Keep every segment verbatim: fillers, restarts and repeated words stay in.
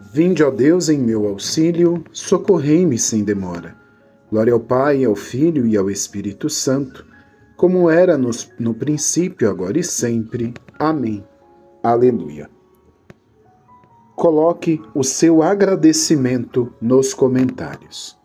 Vinde, ó Deus, em meu auxílio, socorrei-me sem demora. Glória ao Pai, ao Filho e ao Espírito Santo, como era no, no princípio, agora e sempre. Amém. Aleluia. Coloque o seu agradecimento nos comentários.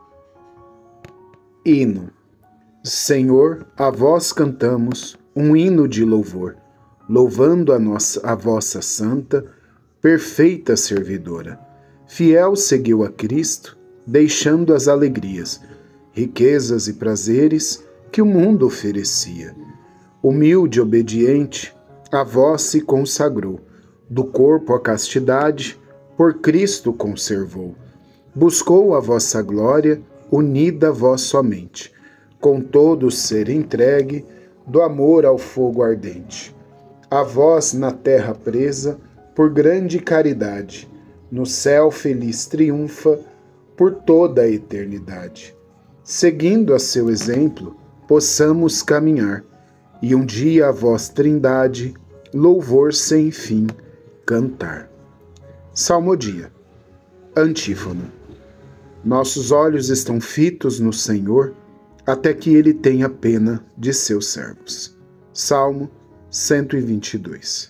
Hino. Senhor, a vós cantamos um hino de louvor, louvando a, nossa, a vossa santa, perfeita servidora. Fiel seguiu a Cristo, deixando as alegrias, riquezas e prazeres que o mundo oferecia. Humilde e obediente, a vós se consagrou, do corpo a castidade, por Cristo conservou. Buscou a vossa glória, unida a vós somente, com todos ser entregue, do amor ao fogo ardente. A vós na terra presa, por grande caridade, no céu feliz triunfa, por toda a eternidade. Seguindo a seu exemplo, possamos caminhar, e um dia a vós trindade, louvor sem fim, cantar. Salmodia. Antífona. Nossos olhos estão fitos no Senhor, até que Ele tenha pena de seus servos. Salmo cento e vinte e dois.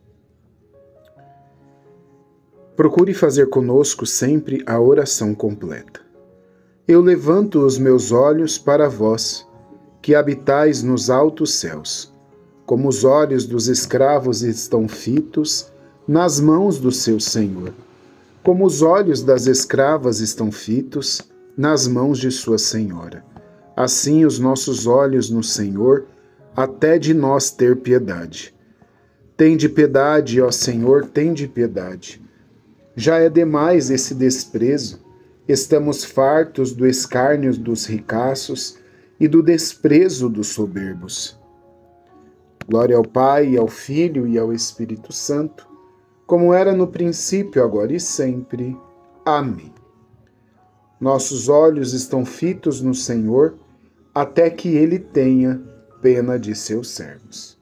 Procure fazer conosco sempre a oração completa. Eu levanto os meus olhos para vós, que habitais nos altos céus. Como os olhos dos escravos estão fitos nas mãos do seu Senhor, como os olhos das escravas estão fitos nas mãos de sua Senhora. Assim os nossos olhos no Senhor, até de nós ter piedade. Tende piedade, ó Senhor, tende piedade. Já é demais esse desprezo. Estamos fartos do escárnio dos ricaços e do desprezo dos soberbos. Glória ao Pai, ao Filho e ao Espírito Santo, como era no princípio, agora e sempre. Amém. Nossos olhos estão fitos no Senhor, até que Ele tenha pena de seus servos.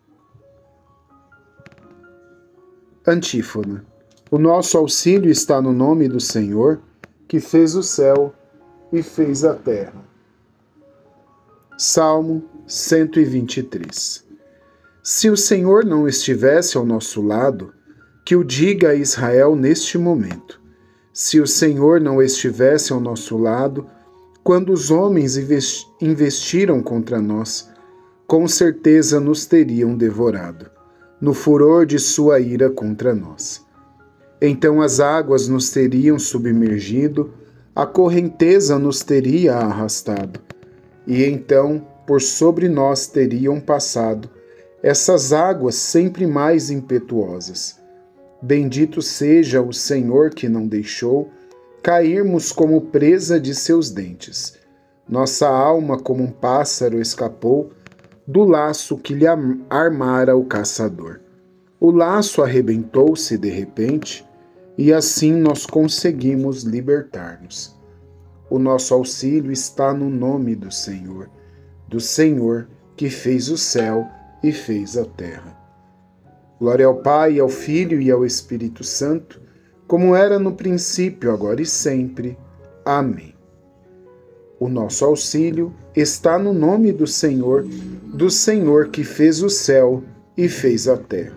Antífona. O nosso auxílio está no nome do Senhor, que fez o céu e fez a terra. Salmo cento e vinte e três. Se o Senhor não estivesse ao nosso lado, que o diga a Israel neste momento. Se o Senhor não estivesse ao nosso lado, quando os homens investiram contra nós, com certeza nos teriam devorado, no furor de sua ira contra nós. Então as águas nos teriam submergido, a correnteza nos teria arrastado, e então por sobre nós teriam passado essas águas sempre mais impetuosas. Bendito seja o Senhor que não deixou cairmos como presa de seus dentes. Nossa alma como um pássaro escapou do laço que lhe armara o caçador. O laço arrebentou-se de repente, e assim nós conseguimos libertar-nos. O nosso auxílio está no nome do Senhor, do Senhor que fez o céu e fez a terra. Glória ao Pai, ao Filho e ao Espírito Santo, como era no princípio, agora e sempre. Amém. O nosso auxílio está no nome do Senhor, do Senhor que fez o céu e fez a terra.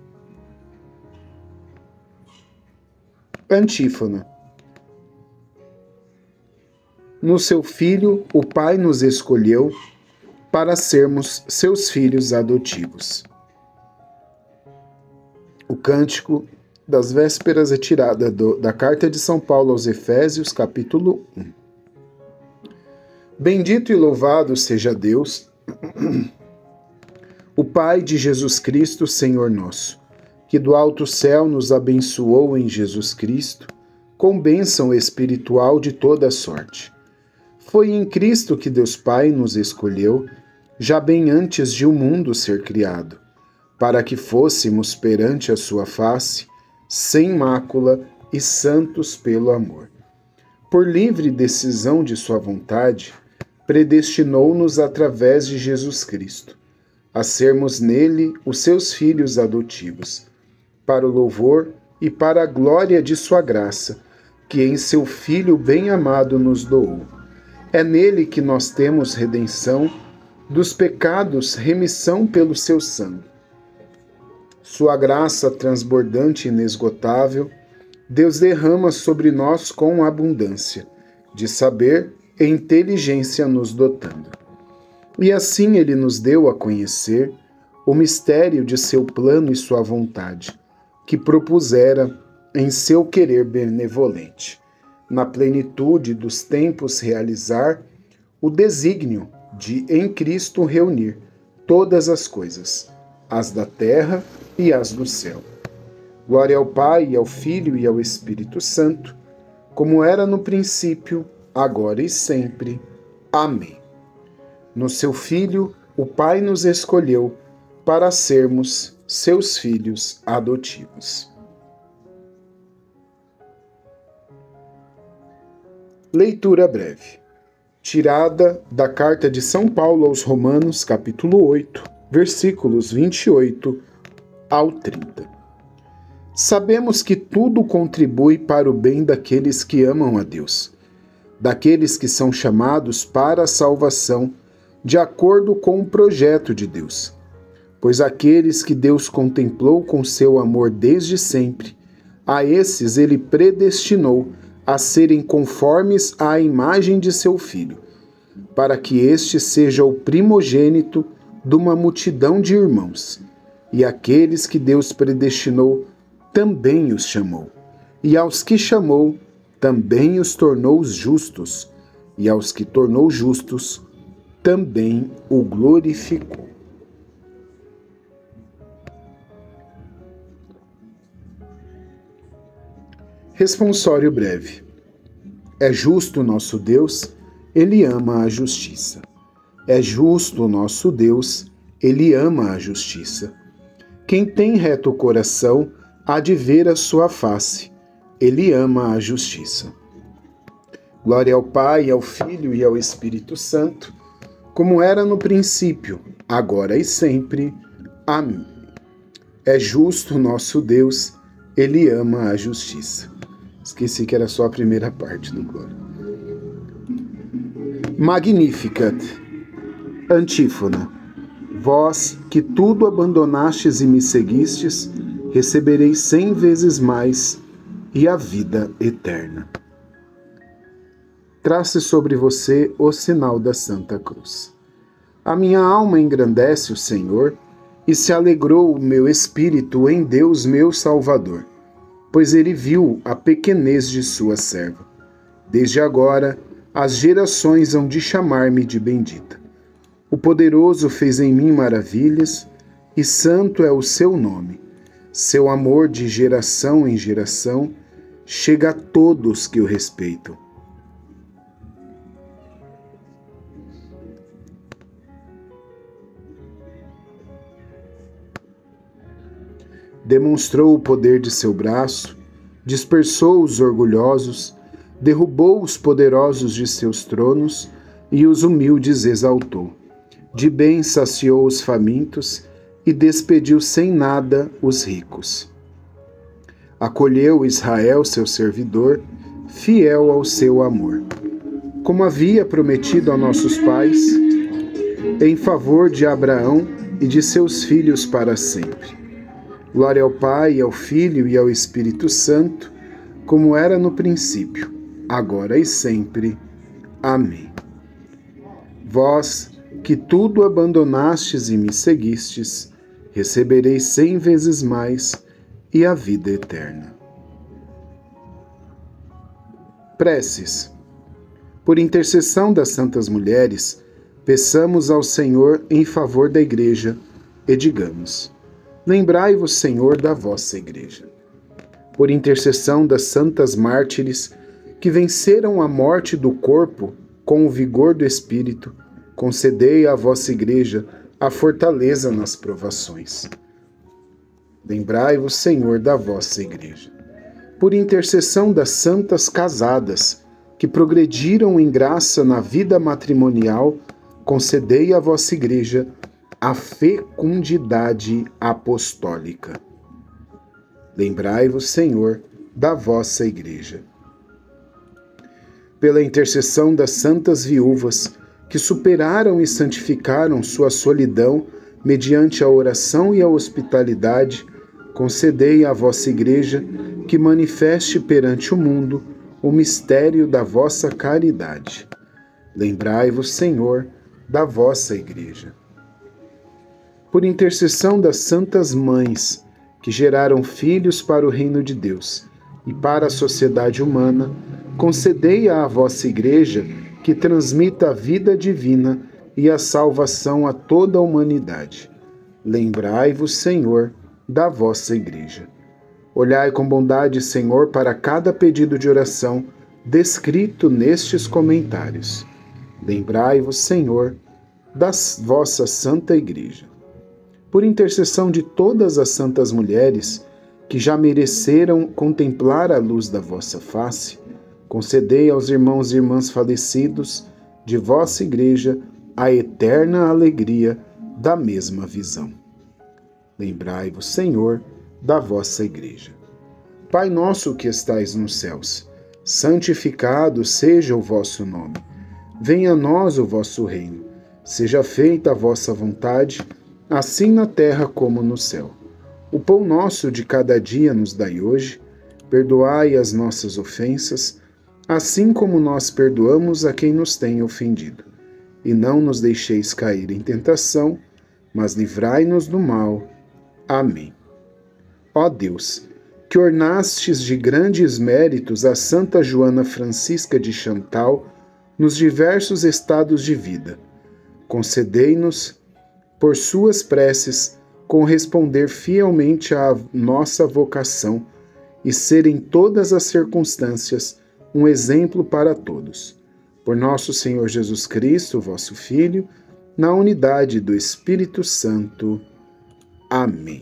Antífona. No seu Filho, o Pai nos escolheu para sermos seus filhos adotivos. O cântico das vésperas é tirada do, da carta de São Paulo aos Efésios, capítulo um. Bendito e louvado seja Deus, o Pai de Jesus Cristo, Senhor nosso, que do alto céu nos abençoou em Jesus Cristo, com bênção espiritual de toda sorte. Foi em Cristo que Deus Pai nos escolheu, já bem antes de o mundo ser criado, para que fôssemos perante a sua face, sem mácula e santos pelo amor. Por livre decisão de sua vontade, predestinou-nos através de Jesus Cristo, a sermos nele os seus filhos adotivos, para o louvor e para a glória de sua graça, que em seu Filho bem-amado nos doou. É nele que nós temos redenção dos pecados, remissão pelo seu sangue. Sua graça transbordante e inesgotável, Deus derrama sobre nós com abundância, de saber e inteligência nos dotando. E assim ele nos deu a conhecer o mistério de seu plano e sua vontade, que propusera em seu querer benevolente, na plenitude dos tempos realizar o desígnio de em Cristo reunir todas as coisas, as da terra e as do céu. Glória ao Pai, e ao Filho e ao Espírito Santo, como era no princípio, agora e sempre. Amém. No seu Filho, o Pai nos escolheu para sermos seus filhos adotivos. Leitura breve. Tirada da carta de São Paulo aos Romanos, capítulo oito, versículos vinte e oito ao trinta. Sabemos que tudo contribui para o bem daqueles que amam a Deus, daqueles que são chamados para a salvação, de acordo com o projeto de Deus. Pois aqueles que Deus contemplou com seu amor desde sempre, a esses ele predestinou a serem conformes à imagem de seu Filho, para que este seja o primogênito de uma multidão de irmãos. E aqueles que Deus predestinou, também os chamou. E aos que chamou, também os tornou justos. E aos que tornou justos, também o glorificou. Responsório breve. É justo nosso Deus, Ele ama a justiça. É justo nosso Deus, Ele ama a justiça. Quem tem reto coração, há de ver a sua face. Ele ama a justiça. Glória ao Pai, ao Filho e ao Espírito Santo, como era no princípio, agora e sempre. Amém. É justo nosso Deus, Ele ama a justiça. Esqueci que era só a primeira parte do glória. Magnificat. Antífona. Vós que tudo abandonastes e me seguistes, recebereis cem vezes mais e a vida eterna. Trace sobre você o sinal da Santa Cruz. A minha alma engrandece o Senhor, e se alegrou o meu espírito em Deus meu Salvador, pois ele viu a pequenez de sua serva. Desde agora, as gerações hão de chamar-me de bendita. O Poderoso fez em mim maravilhas, e santo é o seu nome. Seu amor de geração em geração chega a todos que o respeitam. Demonstrou o poder de seu braço, dispersou os orgulhosos, derrubou os poderosos de seus tronos e os humildes exaltou. De bem saciou os famintos e despediu sem nada os ricos. Acolheu Israel, seu servidor, fiel ao seu amor, como havia prometido a nossos pais, em favor de Abraão e de seus filhos para sempre. Glória ao Pai, ao Filho e ao Espírito Santo, como era no princípio, agora e sempre. Amém. Vós, que tudo abandonastes e me seguistes, recebereis cem vezes mais e a vida eterna. Preces. Por intercessão das santas mulheres, peçamos ao Senhor em favor da Igreja e digamos: lembrai-vos, Senhor, da vossa Igreja. Por intercessão das santas mártires que venceram a morte do corpo com o vigor do Espírito, concedei à vossa Igreja a fortaleza nas provações. Lembrai-vos, Senhor, da vossa Igreja. Por intercessão das santas casadas que progrediram em graça na vida matrimonial, concedei à vossa Igreja a fecundidade apostólica. Lembrai-vos, Senhor, da vossa Igreja. Pela intercessão das santas viúvas, que superaram e santificaram sua solidão mediante a oração e a hospitalidade, concedei à vossa Igreja que manifeste perante o mundo o mistério da vossa caridade. Lembrai-vos, Senhor, da vossa Igreja. Por intercessão das santas mães, que geraram filhos para o reino de Deus e para a sociedade humana, concedei à vossa Igreja que transmita a vida divina e a salvação a toda a humanidade. Lembrai-vos, Senhor, da vossa Igreja. Olhai com bondade, Senhor, para cada pedido de oração descrito nestes comentários. Lembrai-vos, Senhor, da vossa Santa Igreja. Por intercessão de todas as santas mulheres que já mereceram contemplar a luz da vossa face, concedei aos irmãos e irmãs falecidos de vossa Igreja a eterna alegria da mesma visão. Lembrai-vos, Senhor, da vossa Igreja. Pai nosso que estais nos céus, santificado seja o vosso nome. Venha a nós o vosso reino. Seja feita a vossa vontade, assim na terra como no céu. O pão nosso de cada dia nos dai hoje. Perdoai as nossas ofensas, assim como nós perdoamos a quem nos tem ofendido. E não nos deixeis cair em tentação, mas livrai-nos do mal. Amém. Ó Deus, que ornastes de grandes méritos a Santa Joana Francisca de Chantal nos diversos estados de vida, concedei-nos, por suas preces, corresponder fielmente à nossa vocação e ser em todas as circunstâncias um exemplo para todos. Por nosso Senhor Jesus Cristo, vosso Filho, na unidade do Espírito Santo. Amém.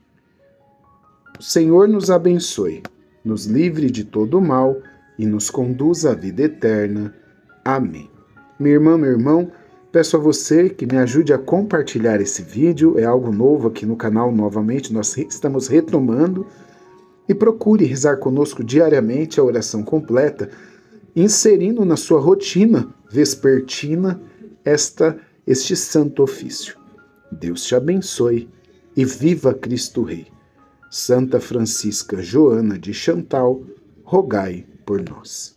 O Senhor nos abençoe, nos livre de todo o mal e nos conduza à vida eterna. Amém. Minha irmã, meu irmão, peço a você que me ajude a compartilhar esse vídeo, é algo novo aqui no canal novamente, nós estamos retomando, e procure rezar conosco diariamente a oração completa, inserindo na sua rotina vespertina esta, este santo ofício. Deus te abençoe e viva Cristo Rei. Santa Francisca Joana de Chantal, rogai por nós.